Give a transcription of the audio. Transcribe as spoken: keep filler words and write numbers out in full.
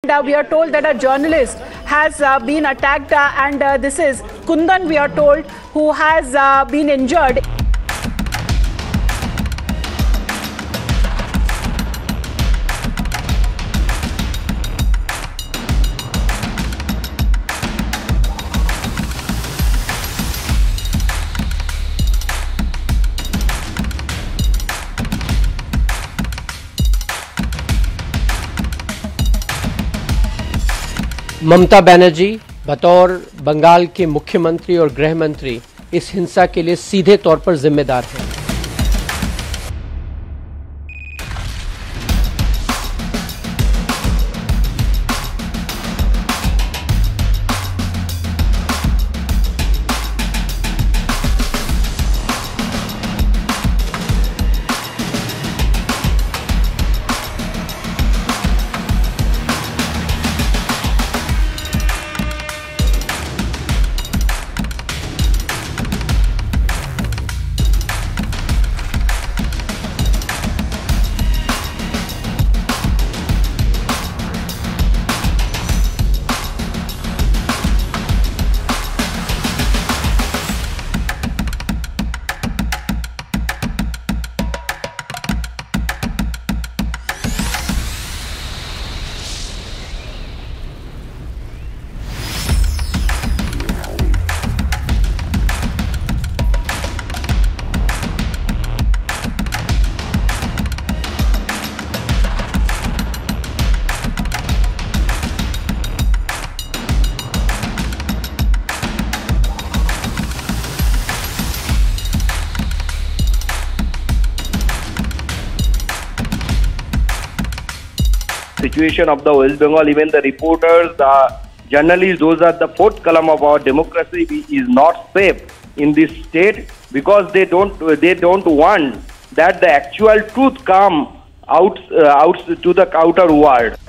Uh, we are told that a journalist has uh, been attacked uh, and uh, this is Kundan, we are told, who has uh, been injured. Mamata Banerjee बतौर बंगाल के मुख्यमंत्री और गृह मंत्री इस हिंसा के लिए सीधे तौर पर जिम्मेदार हैं। Situation of the West Bengal, even the reporters, the journalists, those are the fourth column of our democracy, is not safe in this state because they don't they don't want that the actual truth come out uh, out to the outer world.